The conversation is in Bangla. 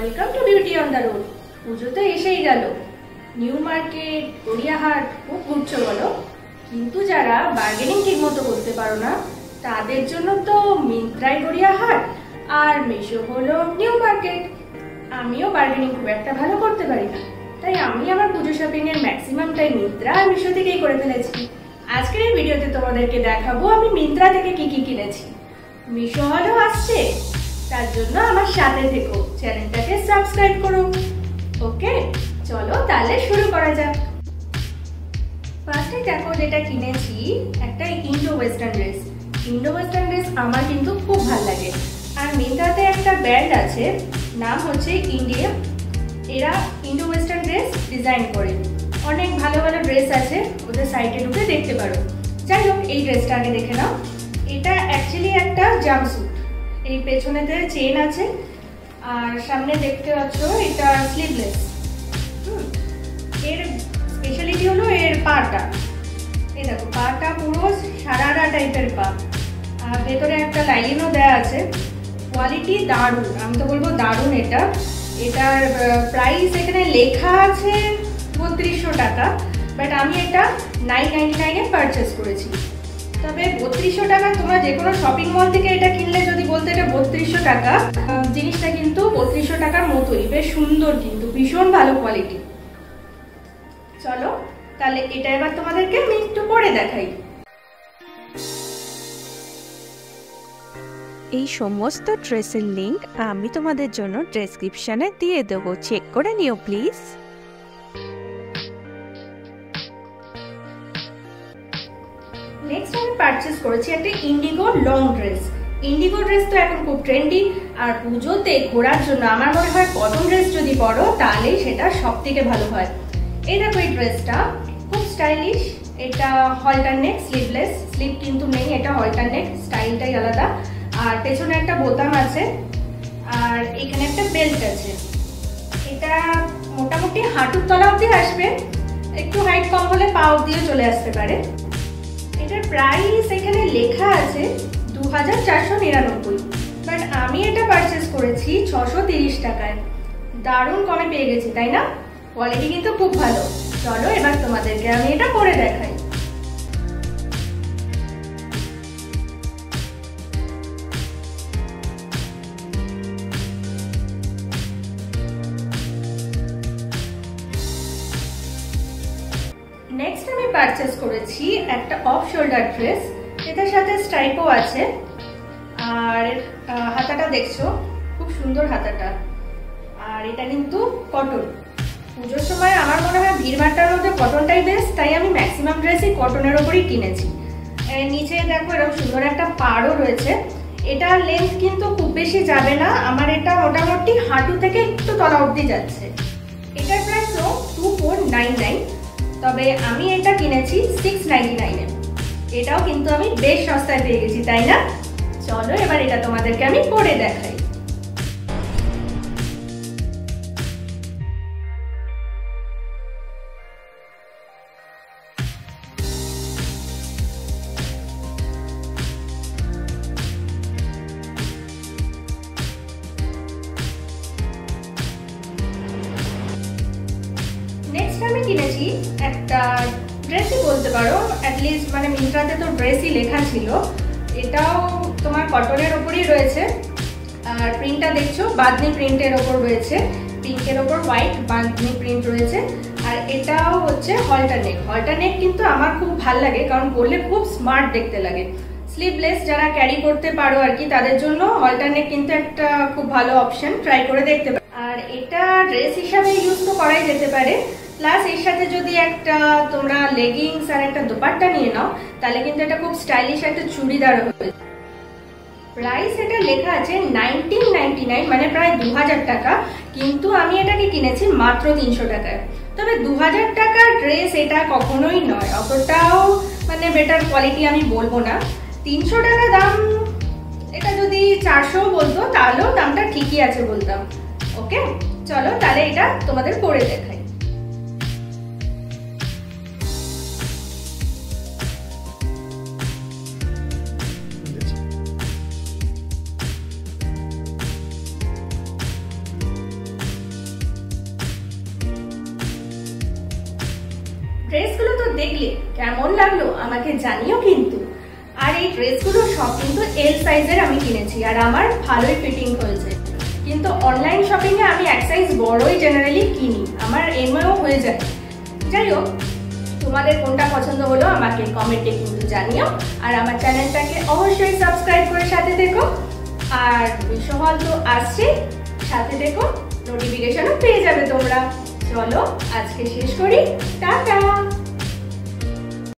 Welcome to beauty on the road. Pujo তো এসেই গেল, নিউ মার্কেট, গড়িয়াহাট খুব ঘুরছো বলো, কিন্তু যারা বার্গেনিং ঠিক মতো করতে পারো না তাদের জন্য তো মিন্ত্রাই গড়িয়াহাট আর মিশো হলো নিউ মার্কেট। আমিও বার্গেনিং খুব একটা ভালো করতে পারি না, তাই আমি আমার পুজো শপিং এর ম্যাক্সিমামটাই মিন্ত্রা আর মিশো থেকেই করে ফেলেছি। আজকের এই ভিডিওতে তোমাদেরকে দেখাবো আমি মিন্ত্রা থেকে কি কি কিনেছি। মিশো হলেও আসছে, তার জন্য আমার সাথে থেকো, চ্যানেলটাকে সাবস্ক্রাইব করো। ওকে, চলো তাহলে শুরু করা যাক। ফার্স্টে দেখো যেটা কিনেছি, একটা Indo western dress. Indo western dress আমার কিন্তু খুব ভালো লাগে। আর মিন্ত্রাতে একটা ব্র্যান্ড আছে, নাম হচ্ছে ইন্ডিয়া। এরা ইন্ডো ওয়েস্টার্ন ড্রেস ডিজাইন করে, অনেক ভালো ভালো ড্রেস আছে, ওদের সাইটে ঢুকে দেখতে পারো। যাই হোক, এই ড্রেসটা আগে দেখে নাও। এটা অ্যাকচুয়ালি একটা জাম্পস্যুট, এই পেছনেতে চেন আছে আর সামনে দেখতে পাচ্ছ এটা স্লিভলেস। এর স্পেশালিটি হলো এর পাটা, এই দেখো পাটা পুরো সারারা টাইপের পা, আর ভেতরে একটা লাইনও দেওয়া আছে। কোয়ালিটি দারুণ, আমি তো বলবো দারুণ। এটার প্রাইস এখানে লেখা আছে 3200 টাকা, বাট আমি এটা 999 এ পারচেস করেছি। তবে 3200 টাকা তোমরা যে কোনো শপিং মল থেকে এটা কিনলে যদি বলতে এটা 3200 টাকা, জিনিসটা কিন্তু 3200 টাকার মতোই, বেশ সুন্দর, কিন্তু ভীষণ ভালো কোয়ালিটি। চলো তাহলে এটা এবার তোমাদেরকে আমি একটু পরে দেখাই। এই সমস্ত ড্রেসের লিংক আমি তোমাদের জন্য ডেসক্রিপশনে দিয়ে দেবো, চেক করে নিও প্লিজ। নেক্সট আমি পারচেস করেছি একটা indigo long dress. Indigo dress তো এখন খুব ট্রেন্ডি, আর পুজোতে ঘোরার জন্য আমার মনে হয় কটন ড্রেস যদি পরো তাহলে সেটা সব থেকে ভালো হয়। এই দেখো এই ড্রেসটা খুব স্টাইলিশ। এটা হলটার নেক, স্লিভলেস, স্লিভ কিন্তু নেই, এটা হলটার নেক, স্টাইলটাই আলাদা। আর পেছনে একটা বোতাম আছে, আর এখানে একটা বেল্ট আছে। এটা মোটামুটি হাঁটুর তলা অবধি আসবে, একটু হাইট কম হলে পা অবধিও চলে আসতে পারে। এটার প্রাইস এখানে লেখা আছে 2499, বাট আমি এটা পারচেস করেছি 630 টাকায়। দারুণ কমে পেয়ে গেছি, তাই না? কোয়ালিটি কিন্তু খুব ভালো। চলো এবার তোমাদেরকে আমি এটা পরে দেখাই। নেক্সট আমি পারচেস করেছি একটা অফ শোল্ডার ড্রেস, এটার সাথে স্ট্রাইপও আছে। আর হাতাটা দেখছো, খুব সুন্দর হাতাটা। আর এটা কিন্তু কটন। পুজোর সময় আমার মনে হয় ভিড়ভাট্টার মধ্যে কটনটাই বেস্ট, তাই আমি ম্যাক্সিমাম ড্রেসই কটনের ওপরই কিনেছি। নিচে দেখো এরকম সুন্দর একটা পাড়ও রয়েছে। এটার লেন্থ কিন্তু খুব বেশি যাবে না, আমার এটা মোটামুটি হাঁটু থেকে একটু তলা অবধি যাচ্ছে। এটার প্রাইসও 2499, তবে আমি এটা কিনেছি 699 এ। এটাও কিন্তু আমি বেশ সস্তায় পেয়ে গেছি, তাই না? চলো এবার এটা তোমাদেরকে আমি পরে দেখাই। নেক্সট আমি কিনেছি একটা ড্রেসই বলতে পারো, অ্যাটলিস্ট মানে মিন্ত্রাতে তো ড্রেসই লেখা ছিল। এটাও তোমার কটনের ওপরই রয়েছে, আর প্রিন্টটা দেখছো বাঁধনি প্রিন্টের ওপর রয়েছে, পিঙ্কের ওপর হোয়াইট বাঁধনি প্রিন্ট রয়েছে। আর এটাও হচ্ছে হলটার নেক। হলটার নেক কিন্তু আমার খুব ভালো লাগে, কারণ পরলে খুব স্মার্ট দেখতে লাগে। স্লিভলেস যারা ক্যারি করতে পারো আর কি, তাদের জন্য হলটার নেক কিন্তু একটা খুব ভালো অপশন, ট্রাই করে দেখতে পারো। আর এটা ড্রেস হিসাবে ইউজ তো করাই যেতে পারে, প্লাস এর সাথে যদি একটা তোমরা লেগিংস আর একটা দোপাট্টা নিয়ে নাও তাহলে কিন্তু এটা খুব স্টাইলিশ একটা চুড়িদার হবে। প্রাইস এটা লেখা আছে 1999, মানে প্রায় 2000 টাকা, কিন্তু আমি এটাকে কিনেছি মাত্র 300 টাকায়। তবে 2000 টাকার ড্রেস এটা কখনোই নয়, অতটাও মানে বেটার কোয়ালিটি আমি বলবো না। 300 টাকা দাম, এটা যদি 400 বলতো তাহলেও দামটা ঠিকই আছে বলতাম। ওকে, চলো তাহলে এটা তোমাদের পরে দেখাই। ড্রেসগুলো তো দেখলে কেমন লাগলো আমাকে জানিও কিন্তু। আর এই ড্রেসগুলো সব কিন্তু এল সাইজের আমি কিনেছি, আর আমার ভালোই ফিটিং হয়েছে। কিন্তু অনলাইন শপিং এ আমি এক সাইজ বড়ই জেনারেলি কিনি, আমার এমও হয়ে যায়। যাই হোক, তোমাদের কোনটা পছন্দ হলো আমাকে কমেন্টে কিন্তু জানিও। আর আমার চ্যানেলটাকে অবশ্যই সাবস্ক্রাইব করে সাথে থেকো। আর বিশ্বহল তো আসছে, সাথে থেকো, নোটিফিকেশনও পেয়ে যাবে তোমরা। চলো আজকে শেষ করি, টাটা।